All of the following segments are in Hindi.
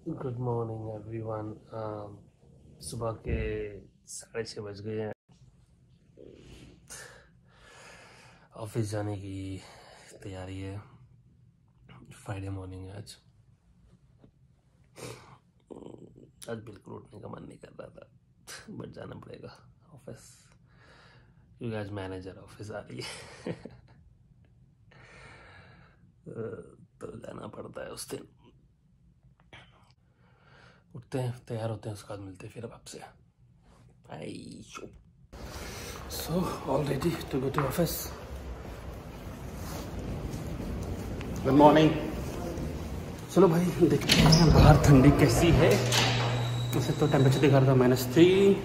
Good morning everyone. सुबह के 6:30 बज गए हैं। ऑफिस जाने की तैयारी है। फ्राइडे मॉर्निंग है आज। आज बिल्कुल उठने का मन नहीं कर रहा था, बट जाना पड़ेगा ऑफिस क्योंकि आज मैनेजर ऑफिस आ रही है। तो जाना पड़ता है उस दिन। उठते हैं, तैयार होते हैं, उसके बाद मिलते हैं फिर अब आपसे। So all ready to go to office. Good morning. चलो भाई देखते हैं बाहर ठंडी कैसी है। वैसे तो टेम्परेचर दिखा रहा था -3।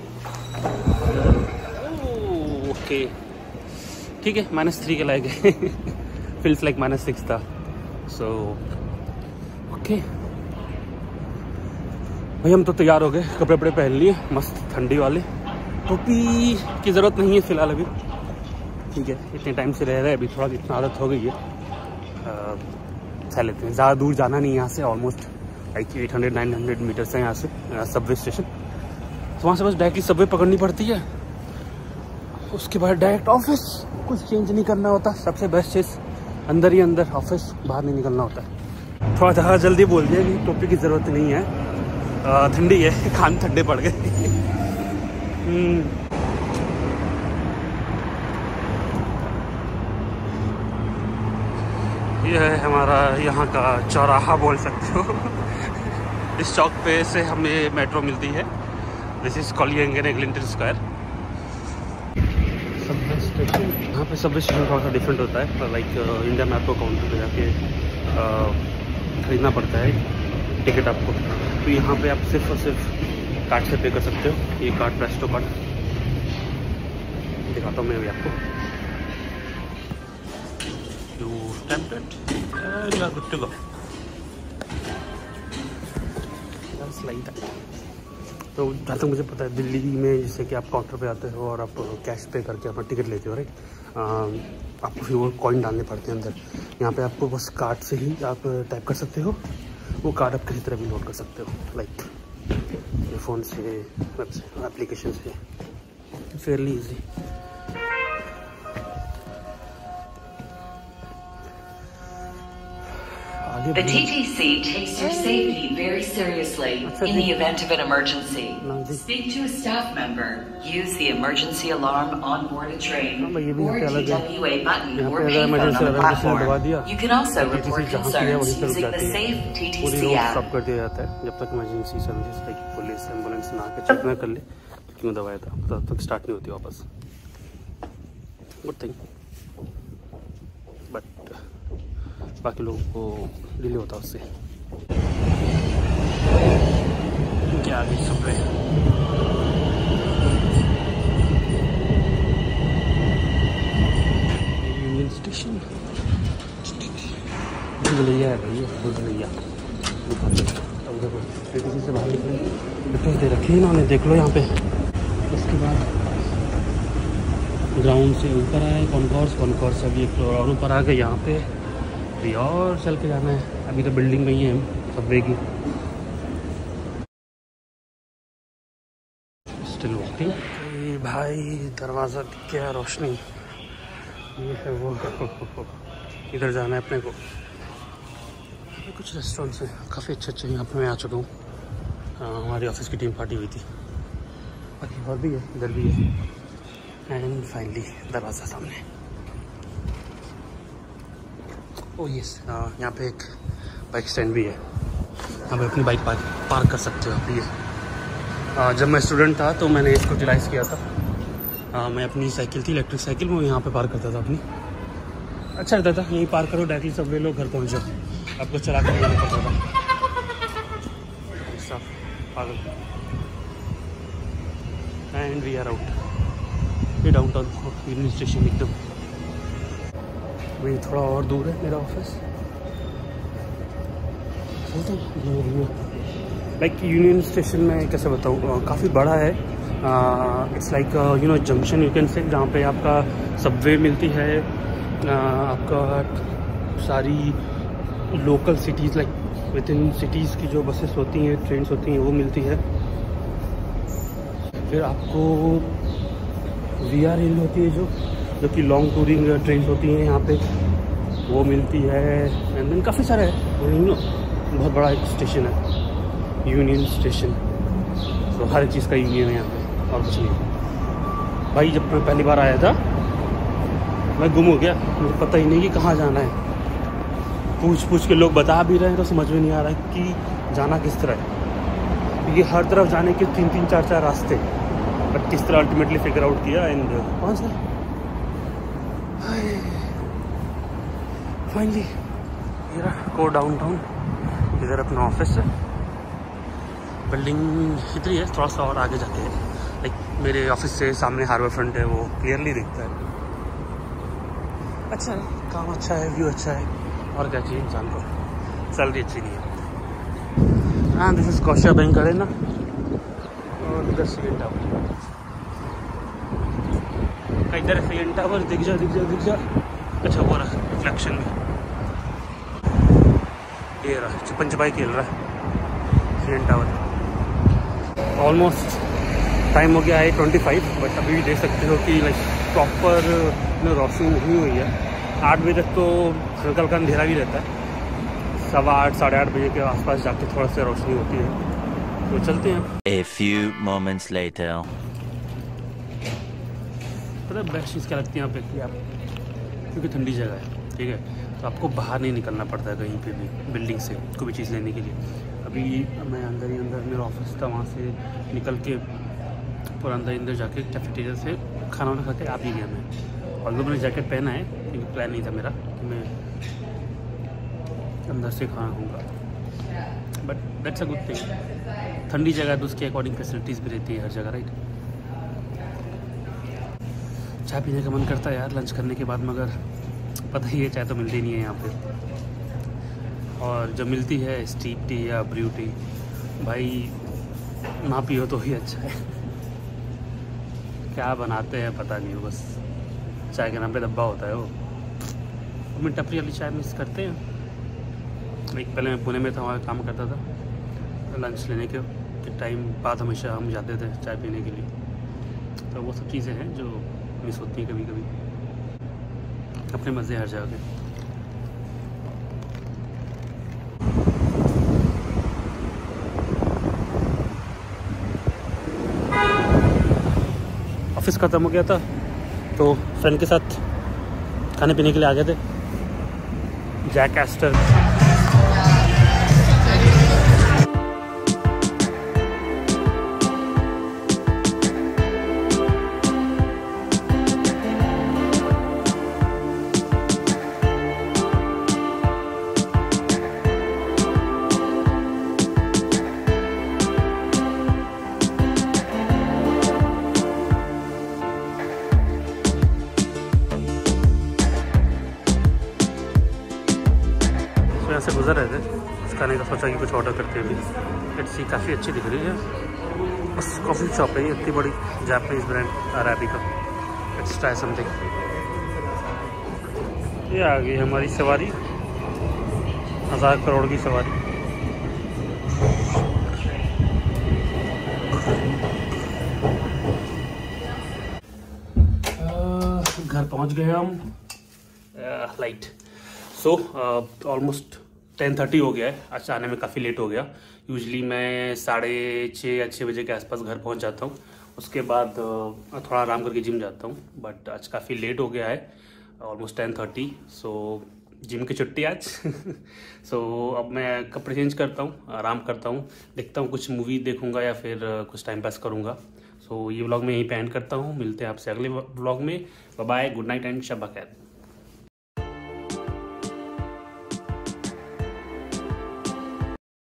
ओके ठीक है, -3 के लायक है। फील्स लाइक -6 था। सो ओके भाई, हम तो तैयार हो गए, कपड़े वपड़े पहन लिए मस्त ठंडी वाले। टोपी की ज़रूरत नहीं है फ़िलहाल अभी, ठीक है। इतने टाइम से रह रहे हैं, अभी थोड़ा इतना आदत हो गई है। चल लेते हैं, ज़्यादा दूर जाना नहीं यहाँ से। ऑलमोस्ट लाइक 800-900 मीटर्स है यहाँ से सबवे स्टेशन। तो वहाँ से बस डायरेक्टली सबवे पकड़नी पड़ती है, उसके बाद डायरेक्ट ऑफिस। कुछ चेंज नहीं करना होता। सबसे बेस्ट चीज़ अंदर ही अंदर ऑफिस, बाहर नहीं निकलना होता है। थोड़ा ज़्यादा जल्दी बोल दिया कि टोपी की ज़रूरत नहीं है, ठंडी है, कान ठंडे पड़ गए। ये है हमारा यहाँ का चौराहा बोल सकते हो। इस चौक पे से हमें मेट्रो मिलती है। This is Collington square subway station. यहाँ पे सबवे स्टेशन थोड़ा सा डिफरेंट होता है। लाइक इंडिया में आपको काउंटर पे जाके खरीदना पड़ता है टिकट आपको। तो यहाँ पे आप सिर्फ और सिर्फ कार्ड से पे कर सकते हो। ये कार्ड प्रेस्टो कार्ड दिखाता हूँ मैं अभी आपको। You stamped it and you are good to go. Just like that. तो जहाँ तक मुझे पता है दिल्ली में जैसे कि आप काउंटर पे आते हो और आप कैश पे करके अपना टिकट लेते हो, राइट। आपको फिर वो कॉइन डालने पड़ते हैं अंदर। यहाँ पे आपको बस कार्ड से ही आप टाइप कर सकते हो। वो कार्ड आप किसी तरह भी लोड कर सकते हो, लाइक फ़ोन से, वेब से, एप्लीकेशन से। Fairly easy. The TTC takes your safety very seriously in the event of an emergency. Speak to a staff member. Use the emergency alarm on board a train or TWA button or payphone on the platform. You can also report concerns using the safe TTC app. Stop कर दिया जाता है जब तक emergency services like police ambulance ना आके चेक ना कर ले कि क्यों दबाया था, तब तक स्टार्ट नहीं होती वापस। गुड थिंग, बट बाकी लोगों को डिले होता है उससे। क्या आगे सबवे यूनियन स्टेशन। भूलैया है भैया, भूलैया। अब देखो टीटीसी से बाहर निकले, बिटोस दे रखे हैं इन्होंने, देख लो यहाँ पे। उसके बाद ग्राउंड से ऊपर आए कॉन्कोर्स, अभी एक फ्लोर और ऊपर आ गए। यहाँ पे भी और चल के जाना है। अभी तो बिल्डिंग में ही है हम सबवे की। Still walking. भाई दरवाज़ा दिख गया, रोशनी। ये है वो, इधर जाना है अपने को। कुछ रेस्टोरेंट्स हैं काफ़ी अच्छे। यहाँ पे मैं आ चुका हूँ। हमारी ऑफिस की टीम पार्टी हुई थी। बाकी और भी है, इधर भी है। एंड फाइनली दरवाज़ा सामने। ओह यस, यहाँ पे एक बाइक स्टैंड भी है। यहाँ पे अपनी बाइक पार्क कर सकते हो आप। ये जब मैं स्टूडेंट था तो मैंने इसको यूटिलाइज़ किया था। मैं अपनी साइकिल थी, इलेक्ट्रिक साइकिल, मैं यहाँ पे पार्क करता था अपनी। अच्छा रहता था, यहीं पार्क करो, डायरेक्टली सब वे लोग घर पहुँच जाओ, आपको चला कर जाना पड़ता था। And we are out. ये डाउनटाउन यूनियन स्टेशन एकदम। वही थोड़ा और दूर है मेरा ऑफिस। लाइक यूनियन स्टेशन में कैसे बताऊँ, काफ़ी बड़ा है। It's like junction you can say, जहाँ पे आपका सबवे मिलती है, आपका सारी local cities like within cities की जो बसेस होती हैं, ट्रेन्स होती हैं, वो मिलती है। फिर आपको VR रेल होती है जो कि लॉन्ग टूरिंग ट्रेन्स होती हैं यहाँ पे, वो मिलती है। एंड देन काफ़ी सारा है, बहुत बड़ा एक स्टेशन है, यूनियन स्टेशन। तो हर चीज़ का यूनियन है यहाँ पे, और कुछ नहीं। भाई जब मैं पहली बार आया था मैं गुम हो गया, मुझे पता ही नहीं कि कहाँ जाना है। पूछ के लोग बता भी रहे हैं तो समझ में नहीं आ रहा है कि जाना किस तरह है, क्योंकि हर तरफ जाने के 3-3, 4-4 रास्ते। बट किस तरह अल्टीमेटली फिगर आउट किया एंड पहुँच गए फाइनली। ये को डाउनटाउन, इधर अपना ऑफिस है। बिल्डिंग इधर ही है, थोड़ा सा और आगे जाके है। लाइक मेरे ऑफिस से सामने हार्बर फ्रंट है, वो क्लियरली दिखता है। अच्छा है, काम अच्छा है, व्यू अच्छा है, और क्या चाहिए इंसान को। सैलरी अच्छी नहीं है। हाँ, दिस इज कौशा बैंक है ना, और इधर सीएन टावर। इधर सीएन टावर दिख जा। अच्छा वो रहा रिफ्लेक्शन में, ये रहा छुपन छुपाई खेल रहा है सीएन टावर। ऑलमोस्ट टाइम हो गया है 25, बट अभी भी देख सकते हो कि लाइक प्रॉपर रोशनी नहीं हुई है। 8 बजे तक तो हल्का हल्का अंधेरा भी रहता है। 8:15, 8:30 बजे के आसपास जाके थोड़ा सा रोशनी होती है। तो चलते हैं। A few moments later. पता है बेस्ट चीज़ क्या लगती है यहाँ पे कि आप, क्योंकि ठंडी जगह है, ठीक है, तो आपको बाहर नहीं निकलना पड़ता है कहीं पे भी बिल्डिंग से कोई भी चीज़ लेने के लिए। अभी मैं अंदर ही अंदर, मेरा ऑफिस था, वहाँ से निकल के पूरा अंदर जाके कैफेटेरिया से खाना वाना खा के आ भी गया मैं। और मैंने जैकेट पहना है क्योंकि प्लान नहीं था मेरा कि मैं अंदर से खाना खाऊँगा, but that's a good thing. ठंडी जगह है तो उसके अकॉर्डिंग फैसिलिटीज़ भी रहती है हर जगह, राइट। चाय पीने का मन करता है यार लंच करने के बाद, मगर पता ही है चाय तो मिलती नहीं है यहाँ पे। और जब मिलती है स्टीप टी या ब्रू टी, भाई ना पियो तो ही अच्छा है। क्या बनाते हैं पता नहीं, बस चाय के नाम पे डब्बा होता है वो। हमें टपरी वाली चाय मिस करते हैं। एक पहले मैं पुणे में था, वहाँ काम करता था। लंच लेने के टाइम बाद हमेशा हम जाते थे चाय पीने के लिए। तो वो सब चीज़ें हैं जो मिस होती हैं कभी कभी। अपने मज़े हर जगह के। ऑफिस ख़त्म हो गया था तो फ्रेंड के साथ खाने पीने के लिए आ गए थे जैक एस्टर। यहाँ से गुजर रहे थे, उस खाने का सोचा कि कुछ ऑर्डर करते हुए। लेट्स सी, काफ़ी अच्छी दिख रही है। बस कॉफ़ी शॉप है ये, इतनी बड़ी जापानीज ब्रांड अराबी का। Let's try something. ये आ गई हमारी सवारी, 1000 करोड़ की सवारी। घर पहुंच गए हम। लाइट सो ऑलमोस्ट 10:30 हो गया है। आज आने में काफ़ी लेट हो गया। यूजली मैं 6:30 या 6 बजे के आसपास घर पहुंच जाता हूं। उसके बाद थोड़ा आराम करके जिम जाता हूं, बट आज काफ़ी लेट हो गया है, ऑलमोस्ट 10:30। सो जिम की छुट्टी आज। सो अब मैं कपड़े चेंज करता हूं, आराम करता हूं, देखता हूं कुछ मूवी देखूंगा या फिर कुछ टाइम पास करूंगा। सो ये व्लॉग मैं यहीं पे एंड करता हूं। मिलते हैं आपसे अगले व्लॉग में। Bye bye, good night and शब बखैर।